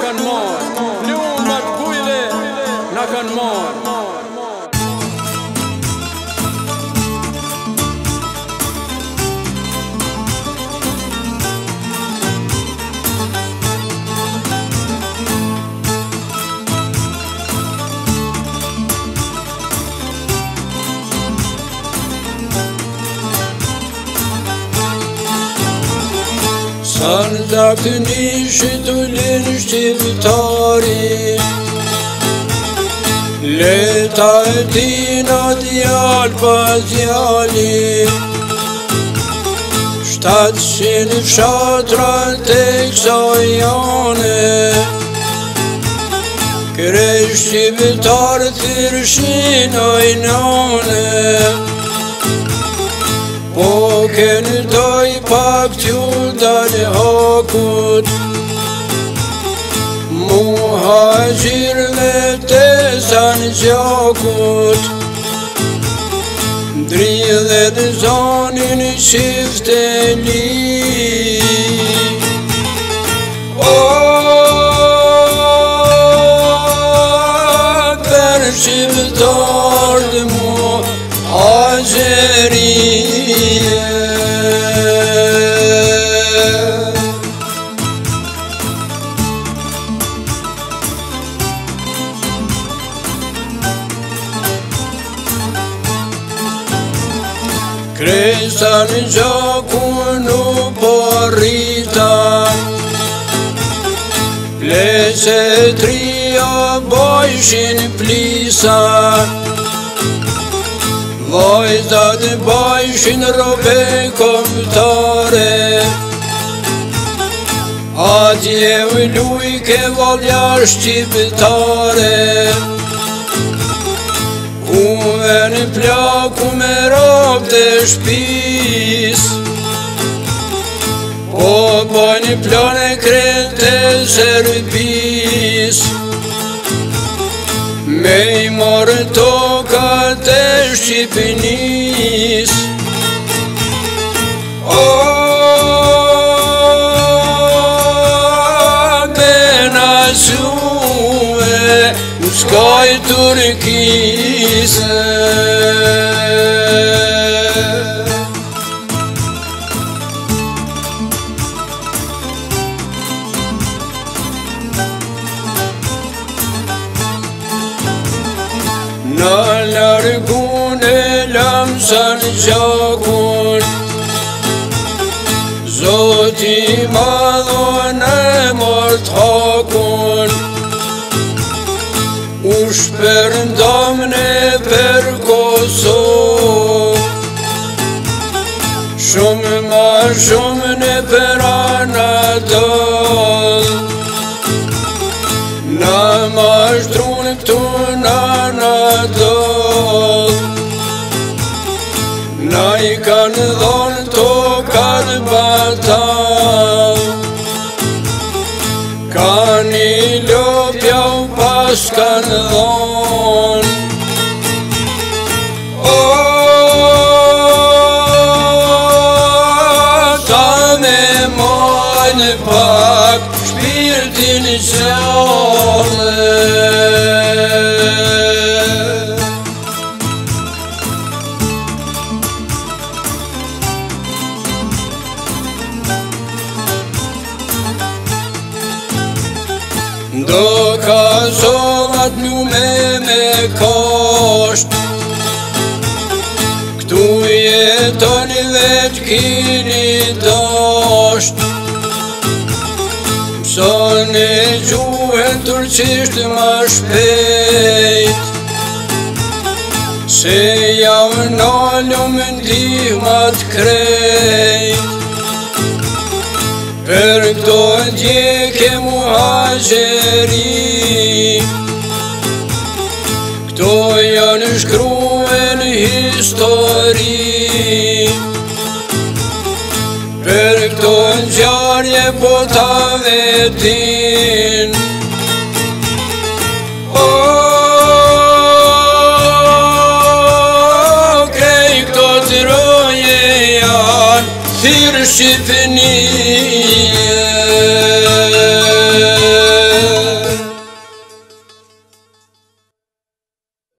kanë marë, plumat kujve na kanë marë. Sanë zakë nishit u linë shqiptari, leta e tina djallë pas djalli, 700 fshatra te kësaj jane, krej shqiptarë thyrëshin ojnane. Po keni doj pak t'ju dalë hakut, muhajgjirve te zanë gjakut, dridhe dhe zanin i qifte li. Per shqiptar dhe muhajgjeri, kresa në gjakun u porrita, plese tria bajshin plisa, vajzat bajshin robe komptare, atje u lujke valja shqiptare. Kuve në plaku me rob të shpis, po bajnë plane krenë të servis, me i marë toka të Shqipënis. Bena suve në skaj Turkise, na largun e lamsan gjakun, Zoti madhon e mort hakun, u shpërndamne për Kosovë, shumë ma shumë në për Anadol, na mashtrun këtu në Anadol, na i kanë dhonë tokat batal, kanë i lopja u pas kanë dhonë. Ta me majnë pak shpirtin gjallë, do ka zonat lume me kosht, këtu jeton veç kini dasht, mësoni gjuhën turqisht ma shpejt, se javë nalëm ndihmat krejt. Per këto ndjekje muhajgjeri, këto janë shkruen histori, per këto ngjarje po ta vetin. Krej këto të roje janë thirë Shqipëni,